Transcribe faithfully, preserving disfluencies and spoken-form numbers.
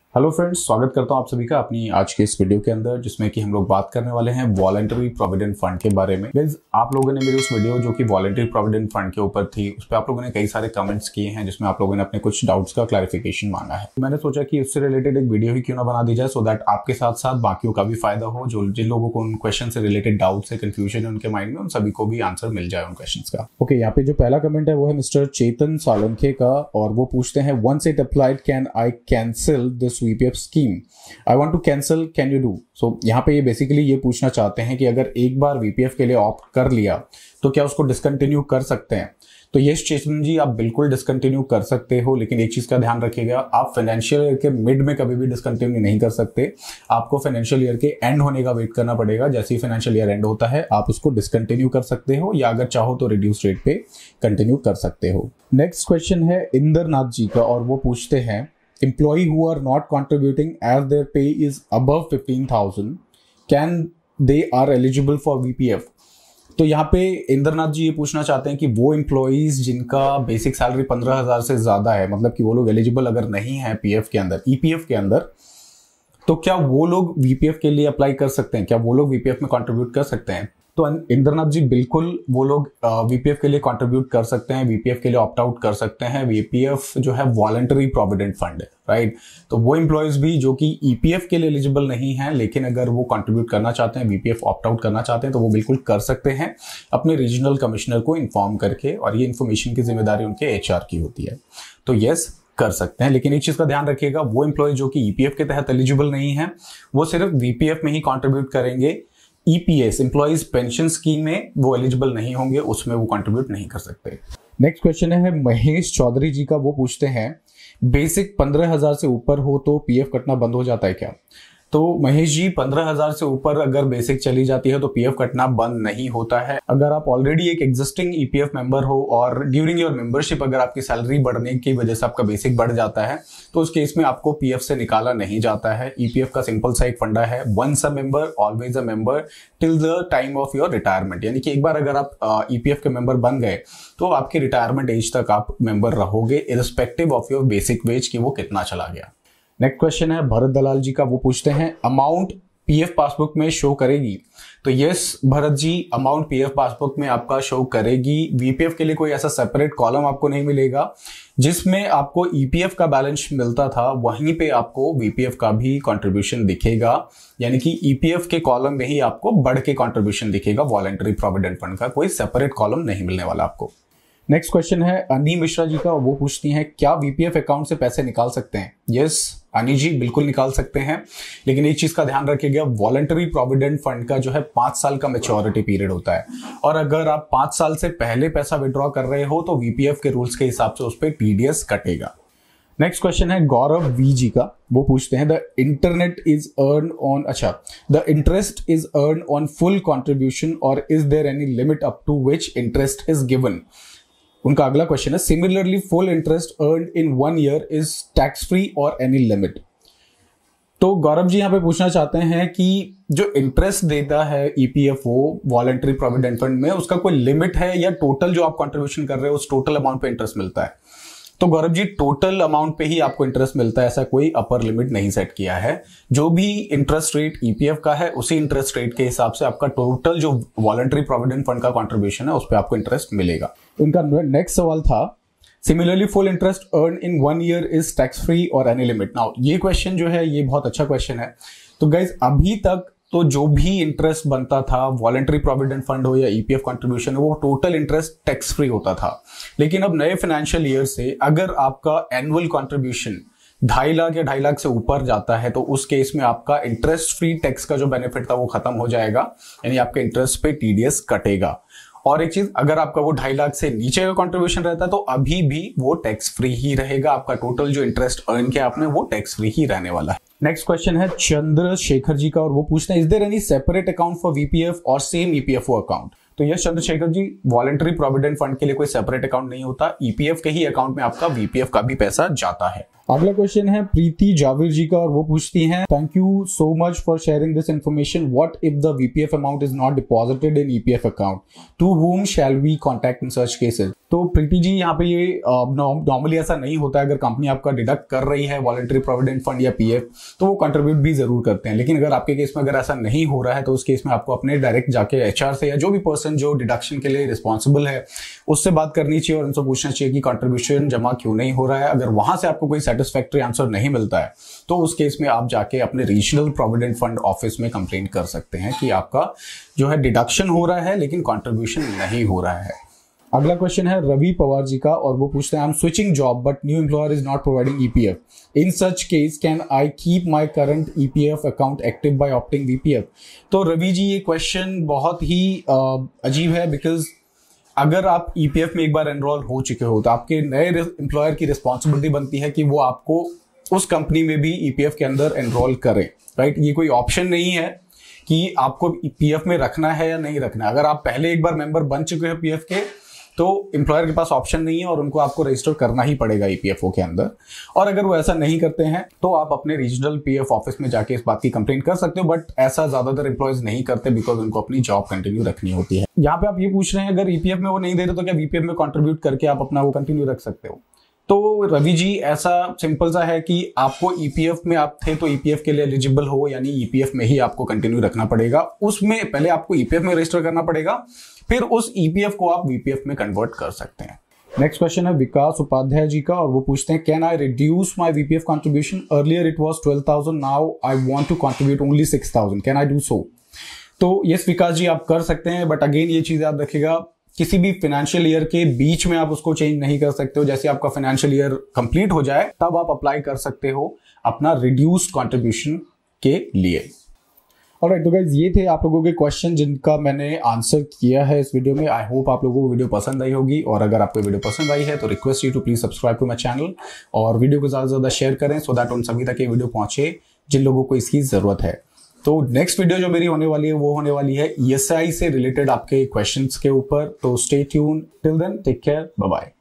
Hello friends, स्वागत करता हूं आप सभी का अपनी आज के इस वीडियो के अंदर, जिसमें कि हम लोग बात करने वाले हैं वॉलंटरी प्रोविडेंट फंड के बारे में। गाइस, आप लोगों ने मेरी उस वीडियो जो कि वॉलंटरी प्रोविडेंट फंड के ऊपर थी, उस पर आप लोगों ने कई सारे कमेंट्स किए हैं, जिसमें आप लोगों ने अपने कुछ डाउट्स का क्लैरिफिकेशन मांगा है। मैंने सोचा कि उससे रिलेटेड एक वीडियो ही क्यों ना बना दी जाए, सो दैट आपके साथ साथ बाकियों का भी फायदा हो। जो जिन लोगों को उन क्वेश्चन से रिलेटेड डाउट्स है, कंफ्यूजन है उनके माइंड में, उन सभी को भी आंसर मिल जाए उन क्वेश्चन का। ओके, यहाँ पे जो पहला कमेंट है वो है मिस्टर चेतन सालंखे का, और वो पूछते हैं once it applied can I cancel this VPF scheme? I want to cancel, can you do? So यहाँ पे ये बेसिकली ये पूछना चाहते हैं कि अगर एक बार वीपीएफ के लिए ऑप्ट कर लिया तो क्या उसको डिसकंटिन्यू कर सकते हैं? तो यस चेतन जी, आप बिल्कुल डिसकंटिन्यू कर सकते हो, लेकिन एक चीज का ध्यान रखिएगा, आप फाइनेंशियल ईयर के मिड में कभी भी डिसकंटिन्यू नहीं कर सकते। आपको फाइनेंशियल ईयर के एंड होने का वेट करना पड़ेगा। जैसे ही फाइनेंशियल ईयर एंड होता है आप उसको डिसकंटिन्यू कर सकते हो, या अगर चाहो तो रिड्यूस रेट पे कंटिन्यू कर सकते हो। नेक्स्ट क्वेश्चन है इंद्रनाथ जी का, और वो पूछते हैं employee who are not contributing as their pay is above fifteen thousand, can they are eligible for V P F? तो यहाँ पे इंद्रनाथ जी ये पूछना चाहते हैं कि वो एम्प्लॉइज जिनका बेसिक सैलरी पंद्रह हजार से ज्यादा है, मतलब कि वो लोग एलिजिबल अगर नहीं है पीएफ के अंदर, ईपीएफ के अंदर, तो क्या वो लोग वीपीएफ के लिए अप्लाई कर सकते हैं? क्या वो लोग वीपीएफ में कंट्रीब्यूट कर सकते हैं? तो इंद्रनाथ जी, बिल्कुल वो लोग वीपीएफ के लिए कंट्रीब्यूट कर सकते हैं, वीपीएफ के लिए ऑप्ट आउट कर सकते हैं। वीपीएफ जो है वॉलंटरी प्रोविडेंट फंड है, राइट? तो वो एम्प्लॉयज भी जो कि ईपीएफ के लिए एलिजिबल नहीं है, लेकिन अगर वो कंट्रीब्यूट करना चाहते हैं, वीपीएफ ऑप्ट आउट करना चाहते हैं, तो वो बिल्कुल कर सकते हैं अपने रीजनल कमिश्नर को इन्फॉर्म करके, और ये इन्फॉर्मेशन की जिम्मेदारी उनके एचआर की होती है। तो यस, कर सकते हैं, लेकिन एक चीज का ध्यान रखिएगा, वो एम्प्लॉय जो कि ईपीएफ के तहत एलिजिबल नहीं है, वो सिर्फ वीपीएफ में ही कंट्रीब्यूट करेंगे। ईपीएस, एम्प्लॉइज पेंशन स्कीम में वो एलिजिबल नहीं होंगे, उसमें वो कंट्रीब्यूट नहीं कर सकते। नेक्स्ट क्वेश्चन है महेश चौधरी जी का, वो पूछते हैं बेसिक पंद्रह हजार से ऊपर हो तो पीएफ कटना बंद हो जाता है क्या? तो महेश जी, पंद्रह हजार से ऊपर अगर बेसिक चली जाती है तो पीएफ कटना बंद नहीं होता है। अगर आप ऑलरेडी एक एग्जिस्टिंग ईपीएफ मेंबर हो और ड्यूरिंग योर मेंबरशिप अगर आपकी सैलरी बढ़ने की वजह से आपका बेसिक बढ़ जाता है, तो उस केस में आपको पीएफ से निकाला नहीं जाता है। ईपीएफ का सिंपल सा एक फंडा है, once a member always a member till the time of your retirement. यानी कि एक बार अगर आप ईपीएफ के मेंबर बन गए तो आपकी रिटायरमेंट एज तक आप मेंबर रहोगे, irrespective of your basic wage कि वो कितना चला गया। नेक्स्ट क्वेश्चन है भरत दलाल जी का, वो पूछते हैं अमाउंट पीएफ पासबुक में शो करेगी? तो yes Bharat ji, amount PF passbook में आपका शो करेगी। वीपीएफ के लिए कोई ऐसा सेपरेट कॉलम आपको नहीं मिलेगा। जिसमें आपको ईपीएफ का बैलेंस मिलता था, वहीं पे आपको वीपीएफ का भी कंट्रीब्यूशन दिखेगा। यानी कि ईपीएफ के कॉलम में ही आपको बढ़ के कंट्रीब्यूशन दिखेगा, वॉलंटरी प्रोविडेंट फंड का कोई सेपरेट कॉलम नहीं मिलने वाला आपको। नेक्स्ट क्वेश्चन है अनी मिश्रा जी का, वो पूछती हैं क्या वीपीएफ अकाउंट से पैसे निकाल सकते हैं? यस अनी जी, बिल्कुल निकाल सकते हैं, लेकिन एक चीज का ध्यान रखिएगा, वॉलंटरी प्रोविडेंट फंड का जो है पांच साल का मैच्योरिटी पीरियड होता है, और अगर आप पांच साल से पहले पैसा विड्रॉ कर रहे हो तो वीपीएफ के रूल्स के हिसाब से उस पर टीडीएस कटेगा। नेक्स्ट क्वेश्चन है गौरव वी जी का, वो पूछते हैं the internet is earn on अच्छा the interest is earn on full contribution और is there any limit up to which interest is given? उनका अगला क्वेश्चन है similarly full interest earned in one year is tax free और any limit? तो गौरव जी यहाँ पे पूछना चाहते हैं कि जो इंटरेस्ट देता है ईपीएफओ वॉलंटरी प्रोविडेंट फंड में, उसका कोई लिमिट है या टोटल जो आप कंट्रीब्यूशन कर रहे हो उस टोटल अमाउंट पे इंटरेस्ट मिलता है? तो गौरव जी, टोटल अमाउंट पे ही आपको इंटरेस्ट मिलता है, ऐसा कोई अपर लिमिट नहीं सेट किया है। जो भी इंटरेस्ट रेट ईपीएफ का है उसी इंटरेस्ट रेट के हिसाब से आपका टोटल जो वॉलंटरी प्रोविडेंट फंड का कंट्रीब्यूशन है उस पर आपको इंटरेस्ट मिलेगा। उनका नेक्स्ट सवाल था similarly full interest earn in one year is tax free और एनी लिमिट? नाउ ये क्वेश्चन जो है ये बहुत अच्छा क्वेश्चन है। तो गाइज, अभी तक तो जो भी इंटरेस्ट बनता था, वॉलंटरी प्रोविडेंट फंड हो या ईपीएफ कंट्रीब्यूशन हो, वो टोटल इंटरेस्ट टैक्स फ्री होता था। लेकिन अब नए फाइनेंशियल ईयर से अगर आपका एनुअल कंट्रीब्यूशन ढाई लाख या ढाई लाख से ऊपर जाता है तो उस केस में आपका इंटरेस्ट फ्री टैक्स का जो बेनिफिट था वो खत्म हो जाएगा, यानी आपके इंटरेस्ट पे टीडीएस कटेगा। और एक चीज, अगर आपका वो ढाई लाख से नीचे का कंट्रीब्यूशन रहता है तो अभी भी वो टैक्स फ्री ही रहेगा। आपका टोटल जो इंटरेस्ट अर्न किया आपने वो टैक्स फ्री ही रहने वाला है। नेक्स्ट क्वेश्चन है चंद्रशेखर जी का, और वो पूछते हैं is there any separate account for VPF और सेम ईपीएफओ अकाउंट? तो yes Chandrashekhar ji, voluntary provident fund के लिए कोई सेपरेट अकाउंट नहीं होता, ईपीएफ के ही अकाउंट में आपका वीपीएफ का भी पैसा जाता है। अगला क्वेश्चन है प्रीति जावेद जी का और वो पूछती हैं, thank you so much for sharing this information, what if the VPF amount is not deposited in EPF account, to whom shall we contact in such cases. तो प्रीति जी यहाँ पे ये नॉर्मली uh, ऐसा नहीं होता है, अगर कंपनी आपका डिडक्ट कर रही है वॉलंटरी प्रोविडेंट फंड या पीएफ तो वो कंट्रीब्यूट भी जरूर करते हैं, लेकिन अगर आपके केस में अगर ऐसा नहीं हो रहा है तो उस केस में आपको अपने डायरेक्ट जाके एचआर से या जो भी पर्सन जो डिडक्शन के लिए रिस्पॉन्सिबल है उससे बात करनी चाहिए और उनसे पूछना चाहिए कि कंट्रीब्यूशन जमा क्यों नहीं हो रहा है। अगर वहां से आपको कोई सेटिस्फैक्टरी आंसर नहीं मिलता है तो उस केस में आप जाके अपने रीजनल प्रोविडेंट फंड ऑफिस में कंप्लेन कर सकते हैं कि आपका जो है डिडक्शन हो रहा है लेकिन कंट्रीब्यूशन नहीं हो रहा है। अगला क्वेश्चन है रवि पवार जी का और वो पूछते हैं, I am switching job but new employer is not providing EPF, in such case can I keep my current EPF account active by opting VPF. तो रवि जी ये क्वेश्चन बहुत ही अजीब है, बिकॉज अगर आप ईपीएफ में एक बार एनरोल हो चुके हो तो आपके नए एम्प्लॉयर की रिस्पॉन्सिबिलिटी बनती है कि वो आपको उस कंपनी में भी ईपीएफ के अंदर एनरोल करें, राइट। ये कोई ऑप्शन नहीं है कि आपको पीएफ में रखना है या नहीं रखना है। अगर आप पहले एक बार मेंबर बन चुके हैं पीएफ के तो एम्प्लॉयर के पास ऑप्शन नहीं है और उनको आपको रजिस्टर करना ही पड़ेगा ईपीएफओ के अंदर। और अगर वो ऐसा नहीं करते हैं तो आप अपने रीजनल पीएफ ऑफिस में जाके इस बात की कंप्लेंट कर सकते हो, बट ऐसा ज्यादातर एम्प्लॉयज नहीं करते बिकॉज उनको अपनी जॉब कंटिन्यू रखनी होती है। यहाँ पे आप ये पूछ रहे हैं अगर ईपीएफ में वो नहीं दे रहे तो क्या वीपीएफ में कॉन्ट्रीब्यूट करके आप अपना वो कंटिन्यू रख सकते हो। तो रवि जी ऐसा सिंपल सा है कि आपको ईपीएफ में आप थे तो ईपीएफ के लिए एलिजिबल हो, यानी ईपीएफ में ही आपको कंटिन्यू रखना पड़ेगा। उसमें पहले आपको ईपीएफ में रजिस्टर करना पड़ेगा, फिर उस ईपीएफ को आप वीपीएफ में कन्वर्ट कर सकते हैं। नेक्स्ट क्वेश्चन है विकास उपाध्याय जी का और वो पूछते हैं, can I reduce my VPF contribution, earlier it was twelve thousand, now I want to contribute only six thousand, can I do so. तो यस विकास जी आप कर सकते हैं, बट अगेन ये चीज याद रखिएगा किसी भी फाइनेंशियल ईयर के बीच में आप उसको चेंज नहीं कर सकते हो। जैसे आपका फाइनेंशियल ईयर कंप्लीट हो जाए तब आप अप्लाई कर सकते हो अपना रिड्यूस्ड कंट्रीब्यूशन के लिए। ऑलराइट, तो गाइस ये थे आप लोगों के क्वेश्चन जिनका मैंने आंसर किया है इस वीडियो में। आई होप आप लोगों को वीडियो पसंद आई होगी, और अगर आपको वीडियो पसंद आई है तो request you to please subscribe to my channel और वीडियो को ज्यादा से ज्यादा शेयर करें सो दैट उन सभी तक ये वीडियो पहुंचे जिन लोगों को इसकी जरूरत है। तो नेक्स्ट वीडियो जो मेरी होने वाली है वो होने वाली है ईएसआई से रिलेटेड आपके क्वेश्चंस के ऊपर। तो stay tune, till then take care, bye bye.